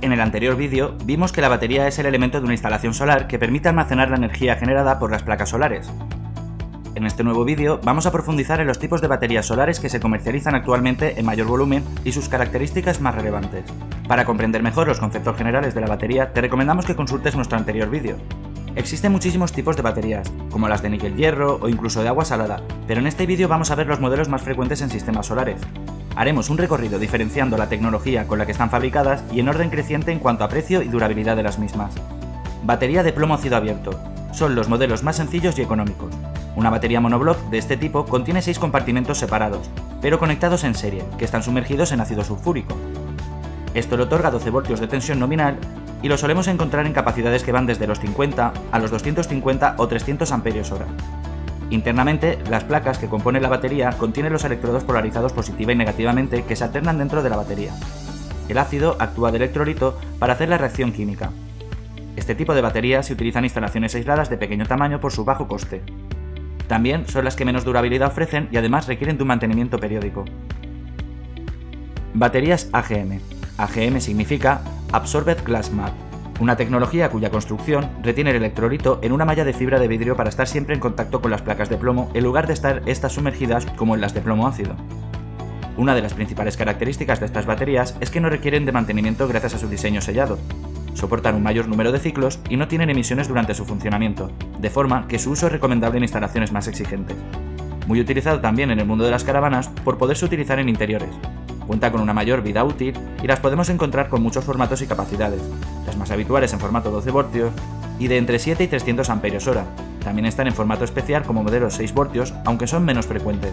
En el anterior vídeo vimos que la batería es el elemento de una instalación solar que permite almacenar la energía generada por las placas solares. En este nuevo vídeo vamos a profundizar en los tipos de baterías solares que se comercializan actualmente en mayor volumen y sus características más relevantes. Para comprender mejor los conceptos generales de la batería, te recomendamos que consultes nuestro anterior vídeo. Existen muchísimos tipos de baterías, como las de níquel-hierro o incluso de agua salada, pero en este vídeo vamos a ver los modelos más frecuentes en sistemas solares. Haremos un recorrido diferenciando la tecnología con la que están fabricadas y en orden creciente en cuanto a precio y durabilidad de las mismas. Batería de plomo ácido abierto. Son los modelos más sencillos y económicos. Una batería monobloc de este tipo contiene 6 compartimentos separados, pero conectados en serie, que están sumergidos en ácido sulfúrico. Esto le otorga 12 voltios de tensión nominal y lo solemos encontrar en capacidades que van desde los 50 a los 250 o 300 amperios hora. Internamente, las placas que componen la batería contienen los electrodos polarizados positiva y negativamente que se alternan dentro de la batería. El ácido actúa de electrolito para hacer la reacción química. Este tipo de baterías se utiliza en instalaciones aisladas de pequeño tamaño por su bajo coste. También son las que menos durabilidad ofrecen y además requieren de un mantenimiento periódico. Baterías AGM. AGM significa Absorbed Glass Mat, una tecnología cuya construcción retiene el electrolito en una malla de fibra de vidrio para estar siempre en contacto con las placas de plomo en lugar de estar estas sumergidas como en las de plomo ácido. Una de las principales características de estas baterías es que no requieren de mantenimiento gracias a su diseño sellado. Soportan un mayor número de ciclos y no tienen emisiones durante su funcionamiento, de forma que su uso es recomendable en instalaciones más exigentes. Muy utilizado también en el mundo de las caravanas por poderse utilizar en interiores. Cuenta con una mayor vida útil y las podemos encontrar con muchos formatos y capacidades, las más habituales en formato 12 voltios y de entre 7 y 300 amperios hora. También están en formato especial como modelos 6 voltios, aunque son menos frecuentes.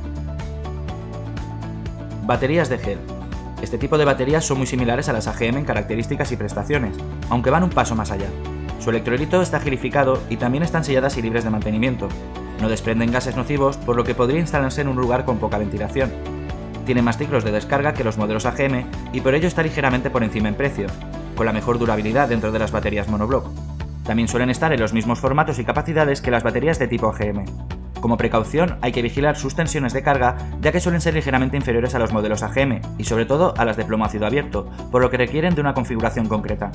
Baterías de gel. Este tipo de baterías son muy similares a las AGM en características y prestaciones, aunque van un paso más allá. Su electrolito está gelificado y también están selladas y libres de mantenimiento. No desprenden gases nocivos, por lo que podría instalarse en un lugar con poca ventilación. Tiene más ciclos de descarga que los modelos AGM y por ello está ligeramente por encima en precio, con la mejor durabilidad dentro de las baterías monobloc. También suelen estar en los mismos formatos y capacidades que las baterías de tipo AGM. Como precaución, hay que vigilar sus tensiones de carga, ya que suelen ser ligeramente inferiores a los modelos AGM, y sobre todo a las de plomo ácido abierto, por lo que requieren de una configuración concreta.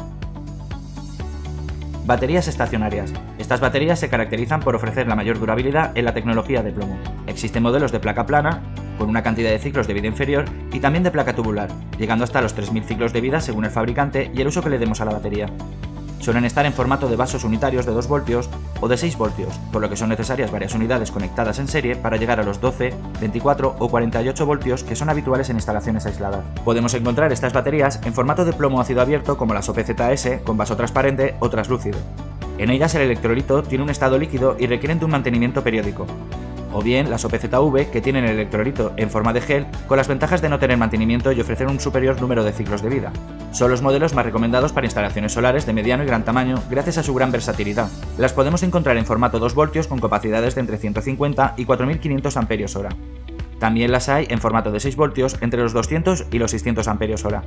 Baterías estacionarias. Estas baterías se caracterizan por ofrecer la mayor durabilidad en la tecnología de plomo. Existen modelos de placa plana, con una cantidad de ciclos de vida inferior, y también de placa tubular, llegando hasta los 3000 ciclos de vida según el fabricante y el uso que le demos a la batería. Suelen estar en formato de vasos unitarios de 2 voltios o de 6 voltios, por lo que son necesarias varias unidades conectadas en serie para llegar a los 12, 24 o 48 voltios que son habituales en instalaciones aisladas. Podemos encontrar estas baterías en formato de plomo ácido abierto como las OPZS con vaso transparente o translúcido. En ellas el electrolito tiene un estado líquido y requieren de un mantenimiento periódico. O bien las OPZV que tienen el electrolito en forma de gel con las ventajas de no tener mantenimiento y ofrecer un superior número de ciclos de vida. Son los modelos más recomendados para instalaciones solares de mediano y gran tamaño gracias a su gran versatilidad. Las podemos encontrar en formato 2 voltios con capacidades de entre 150 y 4500 amperios hora. También las hay en formato de 6 voltios entre los 200 y los 600 amperios hora.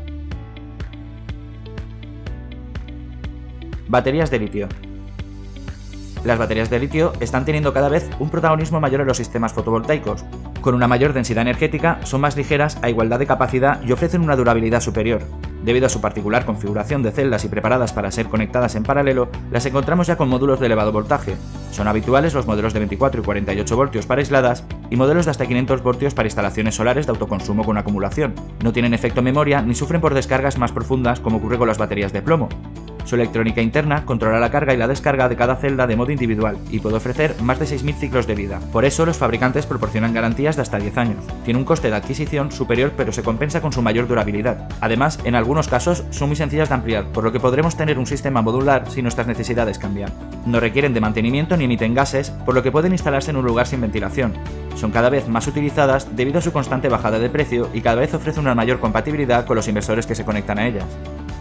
Baterías de litio. Las baterías de litio están teniendo cada vez un protagonismo mayor en los sistemas fotovoltaicos. Con una mayor densidad energética, son más ligeras a igualdad de capacidad y ofrecen una durabilidad superior. Debido a su particular configuración de celdas y preparadas para ser conectadas en paralelo, las encontramos ya con módulos de elevado voltaje. Son habituales los modelos de 24 y 48 voltios para aisladas y modelos de hasta 500 voltios para instalaciones solares de autoconsumo con acumulación. No tienen efecto memoria ni sufren por descargas más profundas como ocurre con las baterías de plomo. Su electrónica interna controla la carga y la descarga de cada celda de modo individual y puede ofrecer más de 6000 ciclos de vida. Por eso los fabricantes proporcionan garantías de hasta 10 años. Tiene un coste de adquisición superior pero se compensa con su mayor durabilidad. Además, en algunos casos son muy sencillas de ampliar, por lo que podremos tener un sistema modular si nuestras necesidades cambian. No requieren de mantenimiento ni emiten gases, por lo que pueden instalarse en un lugar sin ventilación. Son cada vez más utilizadas debido a su constante bajada de precio y cada vez ofrece una mayor compatibilidad con los inversores que se conectan a ellas.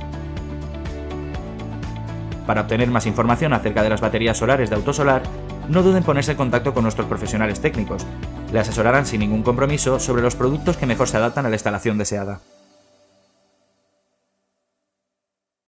Para obtener más información acerca de las baterías solares de Autosolar, no duden en ponerse en contacto con nuestros profesionales técnicos. Le asesorarán sin ningún compromiso sobre los productos que mejor se adaptan a la instalación deseada.